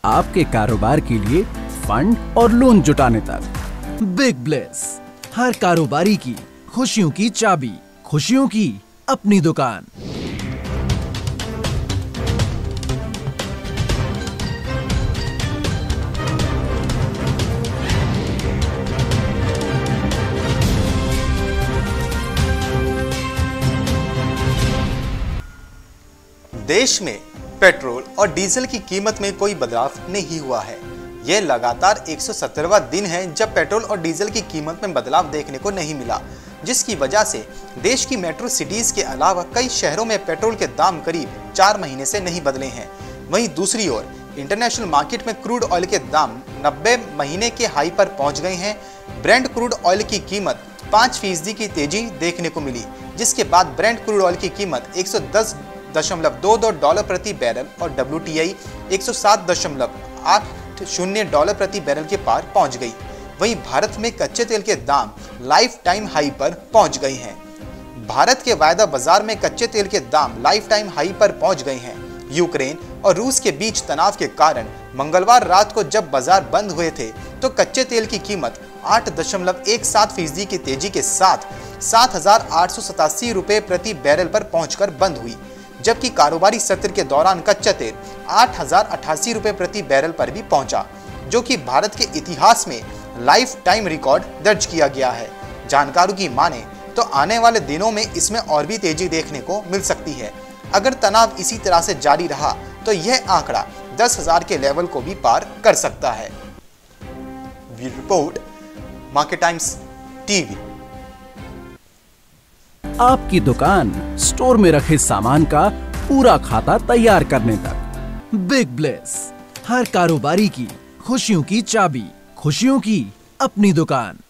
आपके कारोबार के लिए फंड और लोन जुटाने तक। बिग ब्लेस, हर कारोबारी की खुशियों की चाबी, खुशियों की अपनी दुकान। देश में पेट्रोल और डीजल की कीमत में कोई बदलाव नहीं हुआ है। यह लगातार 117वां दिन है जब पेट्रोल और डीजल की कीमत में बदलाव देखने को नहीं मिला, जिसकी वजह से देश की मेट्रो सिटीज के अलावा कई शहरों में पेट्रोल के दाम करीब 4 महीने से नहीं बदले हैं। वहीं दूसरी ओर इंटरनेशनल मार्केट में क्रूड ऑयल के दाम 90 महीने के हाई पर पहुंच गए हैं। ब्रेंट क्रूड ऑयल की कीमत 5% की तेजी देखने को मिली, जिसके बाद ब्रेंट क्रूड ऑयल की कीमत 110.22 डॉलर प्रति बैरल और WTI 107.80 डॉलर प्रति बैरल के पार पहुंच गई। वहीं भारत में कच्चे तेल के दाम लाइफ टाइम हाई पर पहुंच गए हैं। भारत के वायदा बाजार में कच्चे तेल के दाम लाइफ टाइम हाई पर पहुंच गए हैं। यूक्रेन और रूस के बीच तनाव के कारण मंगलवार रात को जब बाजार बंद हुए थे तो कच्चे तेल की कीमत 8.17% की तेजी के साथ 7,887 रुपये प्रति बैरल पर पहुंचकर बंद हुई, जबकि कारोबारी सत्र के दौरान कच्चा तेल 8,088 रुपये प्रति बैरल पर भी पहुंचा, जो कि भारत के इतिहास में लाइफ टाइम रिकॉर्ड दर्ज किया गया है। जानकारों की माने तो आने वाले दिनों में इसमें और भी तेजी देखने को मिल सकती है। अगर तनाव इसी तरह से जारी रहा तो यह आंकड़ा 10,000 के लेवल को भी पार कर सकता है। Report market times TV. आपकी दुकान स्टोर में रखे सामान का पूरा खाता तैयार करने तक। बिग ब्लेस, हर कारोबारी की खुशियों की चाबी, खुशियों की अपनी दुकान।